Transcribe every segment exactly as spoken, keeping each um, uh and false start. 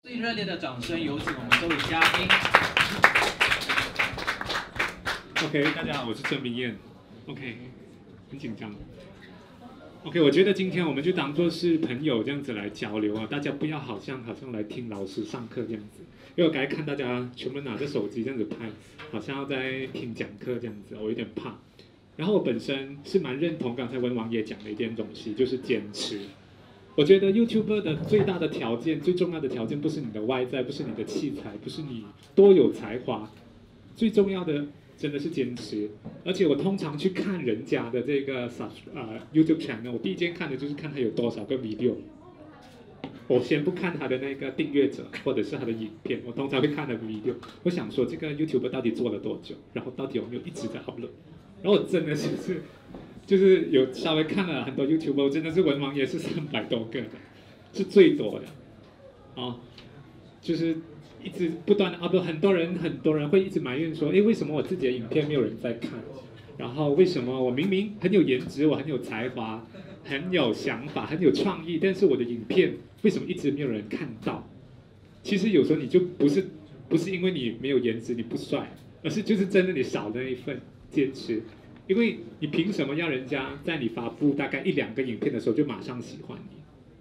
最热烈的掌声，有请我们这位嘉宾。 OK， 大家好，我是郑明燕。OK， 很紧张。OK， 我觉得今天我们就当做是朋友这样子来交流啊，大家不要好像好像来听老师上课这样子，因为我刚才看大家全部拿着手机这样子拍，好像要在听讲课这样子，我有点怕。然后我本身是蛮认同刚才文王爷讲的一件东西，就是坚持。我觉得 YouTuber 的最大的条件、最重要的条件，不是你的外在，不是你的器材，不是你多有才华，最重要的真的是坚持。而且我通常去看人家的这个 sub 呃 YouTube channel， 我第一件看的就是看他有多少个 video。我先不看他的那个订阅者或者是他的影片，我通常会看他的 video。我想说这个 YouTuber 到底做了多久，然后到底有没有一直在 upload。然后我真的是是。就是有稍微看了很多 YouTuber， 真的是文王爷是三百多个的，是最多的，哦，就是一直不断的 upload， 很多人很多人会一直埋怨说，哎，为什么我自己的影片没有人在看？然后为什么我明明很有颜值，我很有才华，很有想法，很有创意，但是我的影片为什么一直没有人看到？其实有时候你就不是不是因为你没有颜值，你不帅，而是就是真的你少了那一份坚持。因为你凭什么要人家在你发布大概一两个影片的时候就马上喜欢你？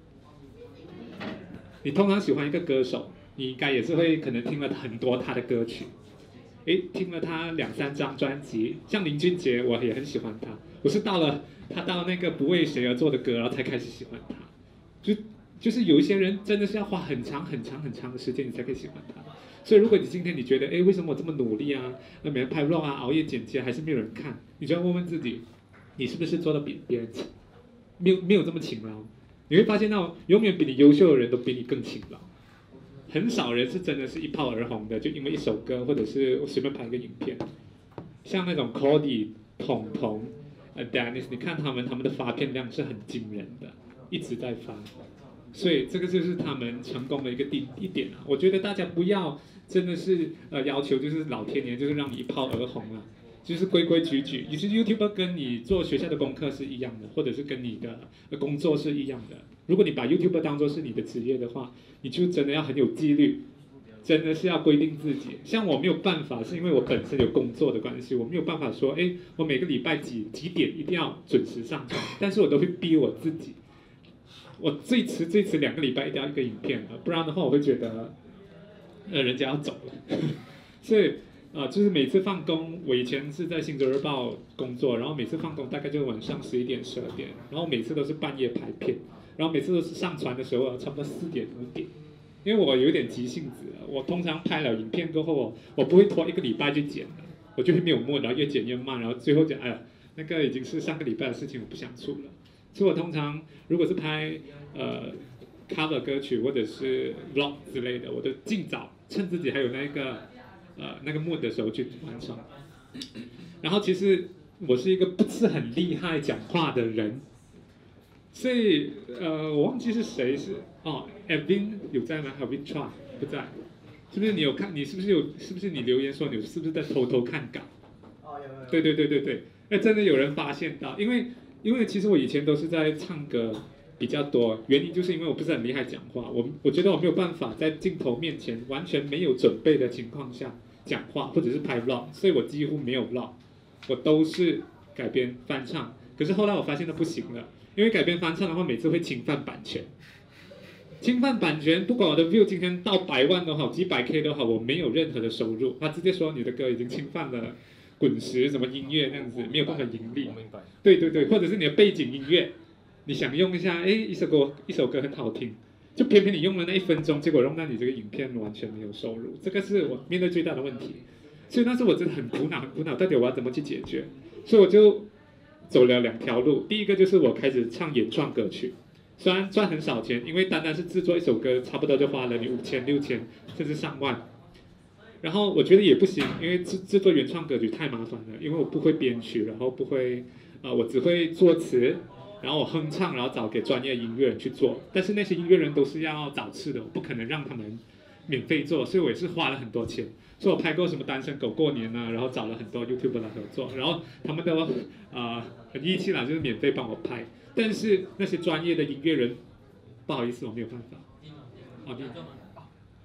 你通常喜欢一个歌手，你应该也是会可能听了很多他的歌曲，诶，听了他两三张专辑，像林俊杰我也很喜欢他，我是到了他到那个不为谁而作的歌，然后才开始喜欢他，就就是有一些人真的是要花很长很长很长的时间你才可以喜欢他。所以，如果你今天你觉得，哎，为什么我这么努力啊，那每天拍 vlog 啊，熬夜剪辑还是没有人看，你就要问问自己，你是不是做的比别人没有没有这么勤劳？你会发现到，永远比你优秀的人都比你更勤劳，很少人是真的是一炮而红的，就因为一首歌或者是我随便拍一个影片。像那种 Cody、彤彤、呃 Dennis， 你看他们他们的发片量是很惊人的，一直在发。所以这个就是他们成功的一个地一点啊！我觉得大家不要真的是呃要求就是老天爷就是让你一炮而红啊，就是规规矩矩。其实 YouTuber 跟你做学校的功课是一样的，或者是跟你的工作是一样的。如果你把 YouTuber 当作是你的职业的话，你就真的要很有纪律，真的是要规定自己。像我没有办法，是因为我本身有工作的关系，我没有办法说，哎，我每个礼拜几几点一定要准时上传，但是我都会逼我自己。我最迟最迟两个礼拜一定要一个影片了，不然的话我会觉得，呃，人家要走了。所以啊、呃，就是每次放工，我以前是在《星洲日报》工作，然后每次放工大概就晚上十一点、十二点，然后每次都是半夜拍片，然后每次都是上传的时候差不多四点五点，因为我有点急性子，我通常拍了影片过后，我不会拖一个礼拜去剪的，我就会没有默，然后越剪越慢，然后最后讲，哎呀，那个已经是上个礼拜的事情，我不想出了。所以我通常如果是拍呃 cover 歌曲或者是 vlog 之类的，我都尽早趁自己还有那个呃那个 mood 的时候去完成。然后其实我是一个不是很厉害讲话的人，所以呃我忘记是谁是哦 Evin 有在吗 ？Evin Chua 不在，是不是你有看？你是不是有？是不是你留言说你是不是在偷偷看稿？ 哦，有有。 对对对对对，哎，真的有人发现到，因为。因为其实我以前都是在唱歌比较多，原因就是因为我不是很厉害讲话，我我觉得我没有办法在镜头面前完全没有准备的情况下讲话，或者是拍 vlog， 所以我几乎没有 vlog， 我都是改编翻唱。可是后来我发现那不行了，因为改编翻唱的话，每次会侵犯版权。侵犯版权，不管我的 view 今天到百万都好，几百 K 都好，我没有任何的收入，他直接说你的歌已经侵犯了。滚石什么音乐那样子没有办法盈利，对对对，或者是你的背景音乐，你想用一下，哎，一首歌一首歌很好听，就偏偏你用了那一分钟，结果用到你这个影片完全没有收入，这个是我面对最大的问题，所以那时候我真的很苦恼很苦恼，到底我要怎么去解决？所以我就走了两条路，第一个就是我开始唱原创歌曲，虽然赚很少钱，因为单单是制作一首歌，差不多就花了你五千六千甚至上万。然后我觉得也不行，因为制制作原创歌曲太麻烦了，因为我不会编曲，然后不会，呃，我只会作词，然后我哼唱，然后找给专业音乐人去做。但是那些音乐人都是要找吃的，我不可能让他们免费做，所以我也是花了很多钱。所以我拍过什么单身狗过年啊，然后找了很多 YouTuber 来合作，然后他们都呃很义气啦，就是免费帮我拍。但是那些专业的音乐人，不好意思，我没有办法。好，你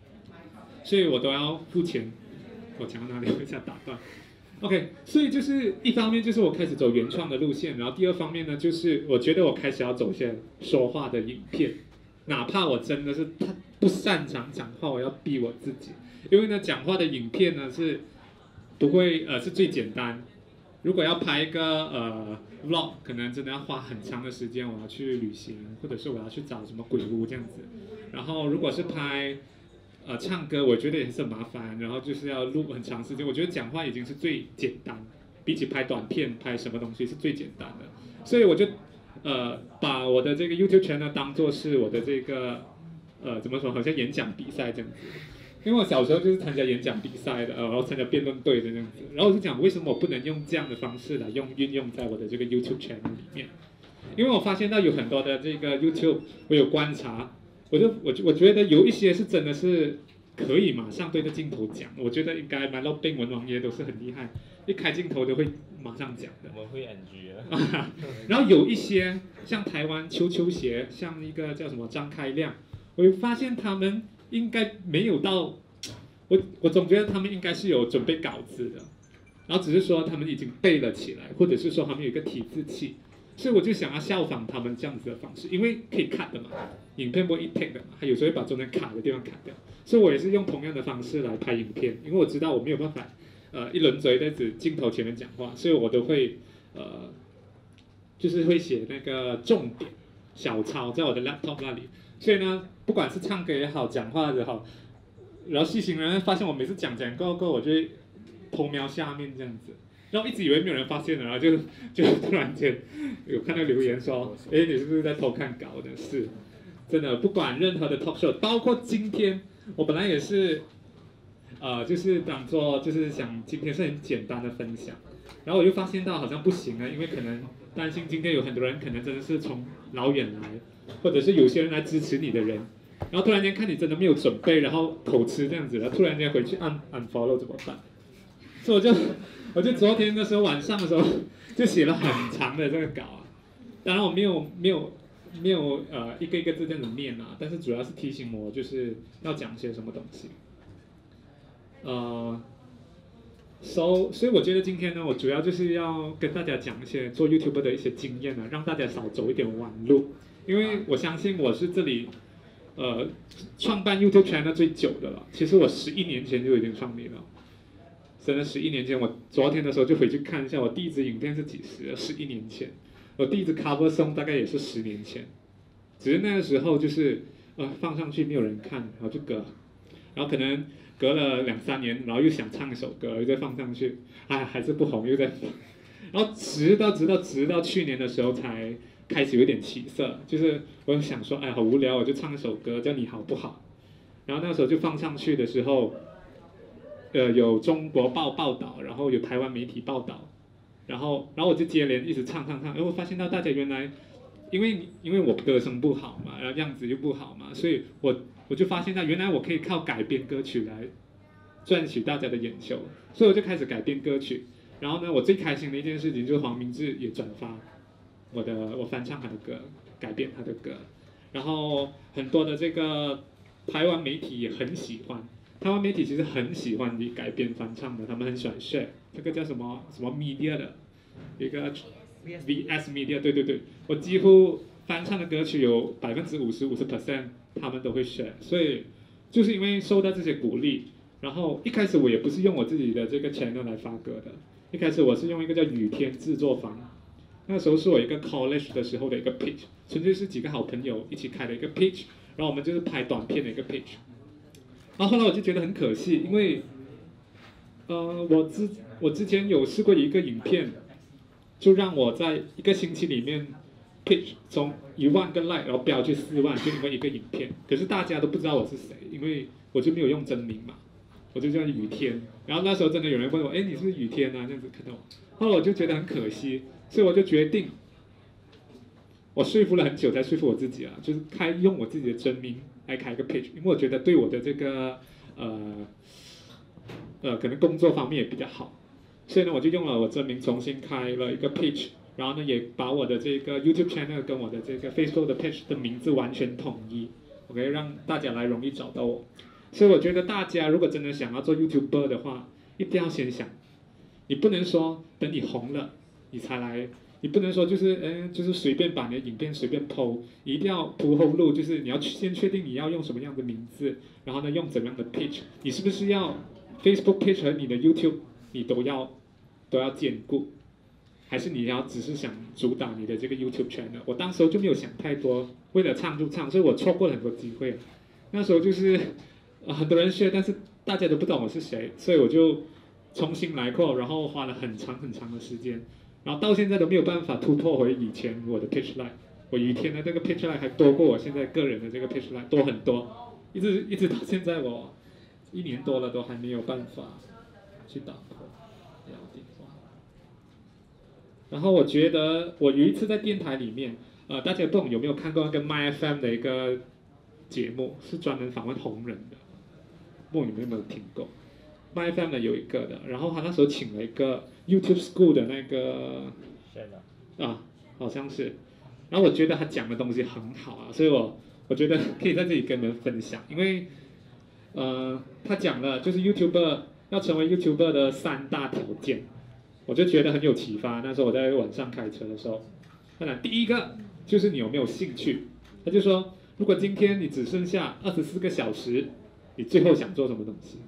所以我都要付钱。我讲到哪里？我一下打断。OK， 所以就是一方面就是我开始走原创的路线，然后第二方面呢，就是我觉得我开始要走一些说话的影片，哪怕我真的是他不擅长讲话，我要逼我自己，因为呢，讲话的影片呢是不会呃是最简单。如果要拍一个呃 vlog， 可能真的要花很长的时间，我要去旅行，或者是我要去找什么鬼屋这样子。然后如果是拍呃，唱歌我觉得也是很麻烦，然后就是要录很长时间。我觉得讲话已经是最简单，比起拍短片、拍什么东西是最简单的。所以我就呃把我的这个 YouTube channel 当做是我的这个呃怎么说，好像演讲比赛这样子。因为我小时候就是参加演讲比赛的，呃，然后参加辩论队的这样子。然后我就讲，为什么我不能用这样的方式来用运用在我的这个 YouTube channel 里面？因为我发现到有很多的这个 YouTube， 我有观察。我就我我觉得有一些是真的是可以马上对着镜头讲，我觉得应该 Milo Bing 文王爷都是很厉害，一开镜头都会马上讲的。 我们会 N G 啊。 然后有一些像台湾球球鞋，像一个叫什么张开亮，我就发现他们应该没有到，我我总觉得他们应该是有准备稿子的，然后只是说他们已经背了起来，或者是说他们有一个提字器。所以我就想要效仿他们这样子的方式，因为可以 cut 的嘛，影片不会一 take 的嘛，它有时候会把中间卡的地方卡掉，所以我也是用同样的方式来拍影片，因为我知道我没有办法，呃，一轮嘴在指镜头前面讲话，所以我都会，呃，就是会写那个重点小抄在我的 laptop 那里，所以呢，不管是唱歌也好，讲话也好，然后细心人发现我每次讲讲过后，我就会偷瞄下面这样子。然后一直以为没有人发现了，然后就就突然间有看到留言说，哎，你是不是在偷看稿的？是，真的，不管任何的 talk show， 包括今天，我本来也是，呃，就是当做就是想今天是很简单的分享，然后我就发现到好像不行了，因为可能担心今天有很多人可能真的是从老远来，或者是有些人来支持你的人，然后突然间看你真的没有准备，然后口吃这样子，然后突然间回去按 unfollow 怎么办？所以我就。我就昨天的时候晚上的时候就写了很长的这个稿啊，当然我没有没有没有呃一个一个字这样子念啊，但是主要是提醒我就是要讲些什么东西。呃，so 所以我觉得今天呢，我主要就是要跟大家讲一些做 YouTuber 的一些经验啊，让大家少走一点弯路，因为我相信我是这里呃创办 YouTube channel 最久的了，其实我十一年前就已经创立了。真的十一年前，我昨天的时候就回去看一下，我第一支影片是几时？十一年前，我第一支 cover song 大概也是十年前，只是那个时候就是呃放上去没有人看，然后就隔，然后可能隔了两三年，然后又想唱一首歌，又再放上去，哎还是不红，又在放，然后直到直到直到去年的时候才开始有点起色，就是我想说，哎好无聊，我就唱一首歌叫你好不好，然后那个时候就放上去的时候。呃，有中国报报道，然后有台湾媒体报道，然后，然后我就接连一直唱唱唱，然后我发现到大家原来，因为因为我歌声不好嘛，然后样子又不好嘛，所以我我就发现到原来我可以靠改编歌曲来赚取大家的眼球，所以我就开始改编歌曲，然后呢，我最开心的一件事情就是黄明志也转发我的我翻唱他的歌，改编他的歌，然后很多的这个台湾媒体也很喜欢。台湾媒体其实很喜欢你改编翻唱的，他们很喜欢 share 这个叫什么什么 media 的一个 V S media， 对对对，我几乎翻唱的歌曲有百分之五十五十 percent 他们都会 share， 所以就是因为受到这些鼓励，然后一开始我也不是用我自己的这个 channel 来发歌的，一开始我是用一个叫雨天制作坊，那时候是我一个 college 的时候的一个 pitch， 纯粹是几个好朋友一起开的一个 pitch， 然后我们就是拍短片的一个 pitch。然后后来我就觉得很可惜，因为，呃，我之我之前有试过一个影片，就让我在一个星期里面 pitch 从一万个 like， 然后飙去四万，就因为一个影片。可是大家都不知道我是谁，因为我就没有用真名嘛，我就叫雨天。然后那时候真的有人问我，哎，你是不是雨天啊？这样子看到我，后来我就觉得很可惜，所以我就决定，我说服了很久才说服我自己啊，就是开用我自己的真名。来开一个 page， 因为我觉得对我的这个呃呃可能工作方面也比较好，所以呢我就用了我真名重新开了一个 page， 然后呢也把我的这个 YouTube channel 跟我的这个 Facebook 的 page 的名字完全统一 ，OK 让大家来容易找到我。 所以我觉得大家如果真的想要做 YouTuber 的话，一定要先想，你不能说等你红了你才来，你不能说就是嗯就是随便把你的影片随便 po， 一定要铺后路，就是你要先确定你要用什么样的名字，然后呢用怎么样的 page， 你是不是要 Facebook page 和你的 YouTube 你都要都要兼顾，还是你要只是想主打你的这个 YouTube channel？ 我当时候就没有想太多，为了唱就唱，所以我错过了很多机会。那时候就是、呃、很多人学，但是大家都不懂我是谁，所以我就重新来过，然后花了很长很长的时间，然后到现在都没有办法突破回以前我的 page line。我以前的这个 page line 还多过我现在个人的这个 page line 多很多，一直一直到现在我一年多了都还没有办法去打破。然后我觉得我有一次在电台里面，呃，大家不懂有没有看过那个 My F M 的一个节目，是专门访问红人的，不懂你们有没有听过 ？My F M 的有一个的，然后他那时候请了一个 YouTube School 的那个，啊，好像是，然后我觉得他讲的东西很好啊，所以我我觉得可以在这里跟你们分享，因为，呃，他讲了就是 YouTuber 要成为 YouTuber 的三大条件。我就觉得很有启发。那时候我在晚上开车的时候，当然第一个就是你有没有兴趣。他就说，如果今天你只剩下二十四个小时，你最后想做什么东西？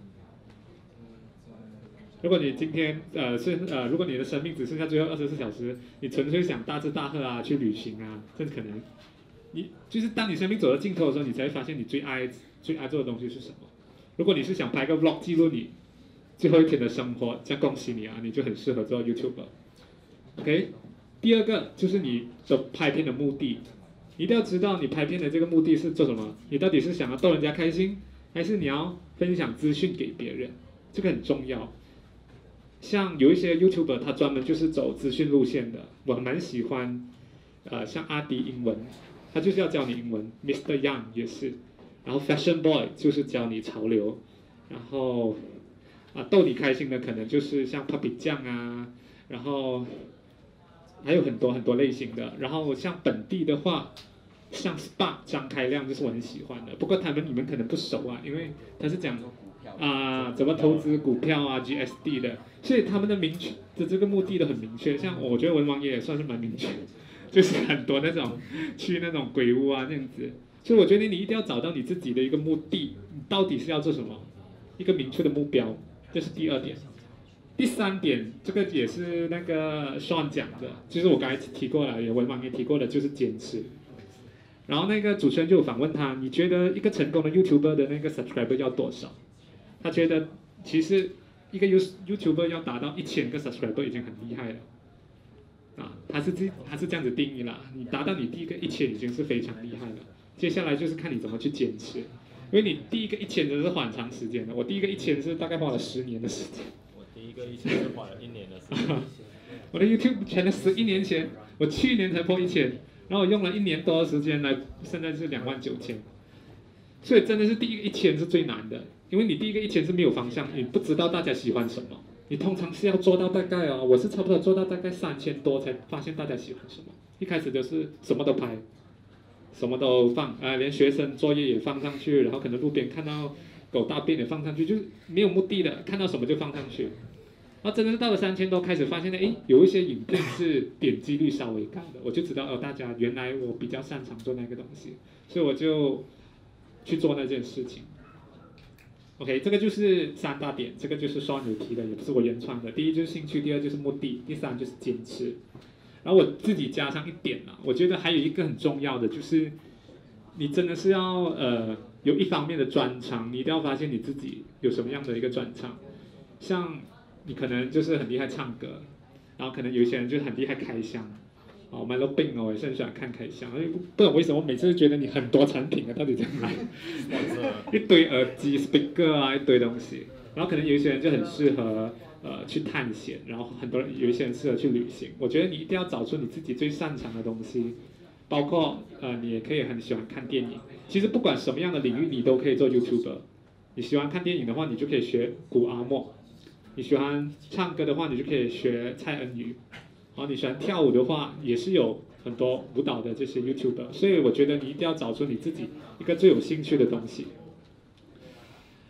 如果你今天呃是呃，如果你的生命只剩下最后二十四小时，你纯粹想大吃大喝啊，去旅行啊，甚至可能你就是当你生命走到尽头的时候，你才会发现你最爱最爱做的东西是什么。如果你是想拍个 vlog 记录你最后一天的生活，这样恭喜你啊，你就很适合做 YouTuber。OK， 第二个就是你的拍片的目的，一定要知道你拍片的这个目的是做什么，你到底是想要逗人家开心，还是你要分享资讯给别人，这个很重要。像有一些 YouTuber 他专门就是走资讯路线的，我蛮喜欢，呃，像阿迪英文，他就是要教你英文 ，Mister Yang 也是，然后 Fashion Boy 就是教你潮流，然后。啊，逗你开心的可能就是像 Papi 酱啊，然后还有很多很多类型的。然后像本地的话，像 S P A 张开亮就是我很喜欢的。不过他们你们可能不熟啊，因为他是讲啊、呃、怎么投资股票啊 G S D 的，所以他们的明确的这个目的都很明确。像我觉得文王爷也算是蛮明确，就是很多那种去那种鬼屋啊这样子。所以我觉得你一定要找到你自己的一个目的，你到底是要做什么，一个明确的目标。这是第二点，第三点，这个也是那个 Sean 讲的，就是我刚才提过了，也文王也提过的，就是坚持。然后那个主持人就有访问他，你觉得一个成功的 YouTuber 的那个 subscriber 要多少？他觉得其实一个 YouTuber 要达到一千个 subscriber 已经很厉害了，啊，他是这他是这样子定义啦，你达到你第一个一千已经是非常厉害了，接下来就是看你怎么去坚持。因为你第一个一千真的是花很长时间的，我第一个一千是大概花了十年的时间。 我第一个一千是花了一年的时间。 我的 YouTube 前的十一年前，我去年才破一千，然后我用了一年多的时间来，现在是两万九千。所以真的是第一个一千是最难的，因为你第一个一千是没有方向，你不知道大家喜欢什么，你通常是要做到大概哦，我是差不多做到大概三千多才发现大家喜欢什么，一开始就是什么都拍。什么都放啊、呃，连学生作业也放上去，然后可能路边看到狗大便也放上去，就是没有目的的，看到什么就放上去。然后真的是到了三千多，开始发现呢，哎，有一些影片是点击率稍微高的，我就知道哦，大家原来我比较擅长做那个东西，所以我就去做那件事情。OK， 这个就是三大点，这个就是双有提的，也不是我原创的。第一就是兴趣，第二就是目的，第三就是坚持。然后我自己加上一点啦，我觉得还有一个很重要的就是，你真的是要呃有一方面的专长，你一定要发现你自己有什么样的一个专长。像你可能就是很厉害唱歌，然后可能有一些人就是很厉害开箱，哦 ，Melo Bing 哦，我也是很喜欢看开箱，不懂为什么每次觉得你很多产品啊，到底怎么来？一堆耳机、speaker 啊，一堆东西，然后可能有一些人就很适合。呃，去探险，然后很多人有一些人适合去旅行。我觉得你一定要找出你自己最擅长的东西，包括呃，你也可以很喜欢看电影。其实不管什么样的领域，你都可以做 YouTuber。你喜欢看电影的话，你就可以学古阿莫；你喜欢唱歌的话，你就可以学蔡恩宇。然后你喜欢跳舞的话，也是有很多舞蹈的这些 YouTuber。所以我觉得你一定要找出你自己一个最有兴趣的东西。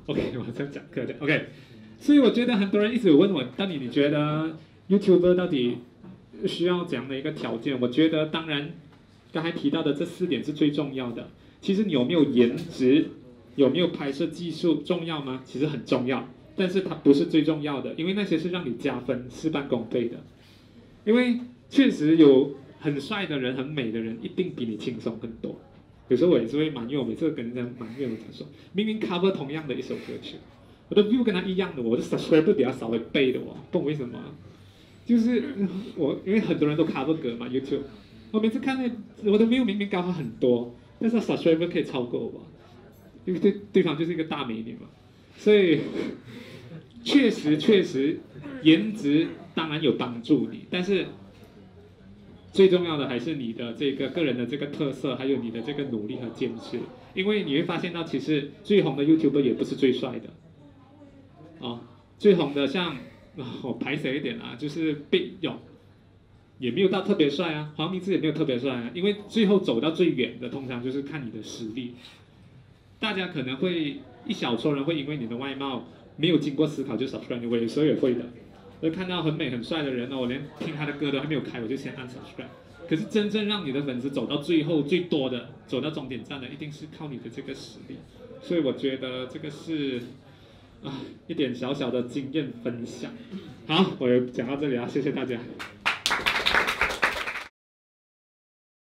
OK， 我在讲课的 OK， 所以我觉得很多人一直有问我，到底你觉得 YouTuber 到底需要怎样的一个条件？我觉得当然刚才提到的这四点是最重要的。其实你有没有颜值，有没有拍摄技术重要吗？其实很重要，但是它不是最重要的，因为那些是让你加分、事半功倍的。因为确实有很帅的人、很美的人，一定比你轻松很多。有时候我也是会埋怨，我每次跟人家埋怨，我讲说，明明 cover 同样的一首歌曲，我的 view 跟他一样的，我的 subscriber 比他少了一倍的哦，不懂为什么？就是我因为很多人都 cover 歌嘛 ，YouTube， 我每次看那我的 view 明明高他很多，但是 subscriber 可以超过我，因为对对方就是一个大美女嘛，所以确实确实颜值当然有帮助你，但是。最重要的还是你的这个个人的这个特色，还有你的这个努力和坚持。因为你会发现到，其实最红的 YouTuber 也不是最帅的，哦，最红的像，哦、我排谁一点啊，就是贝勇，也没有到特别帅啊，黄明志也没有特别帅啊。因为最后走到最远的，通常就是看你的实力。大家可能会一小撮人会因为你的外貌没有经过思考就 subscribe 你，我有时候也会的。我看到很美很帅的人呢，我连听他的歌都还没有开，我就先按 subscribe。可是真正让你的粉丝走到最后最多的，走到终点站的，一定是靠你的这个实力。所以我觉得这个是啊一点小小的经验分享。好，我讲到这里啊，谢谢大家。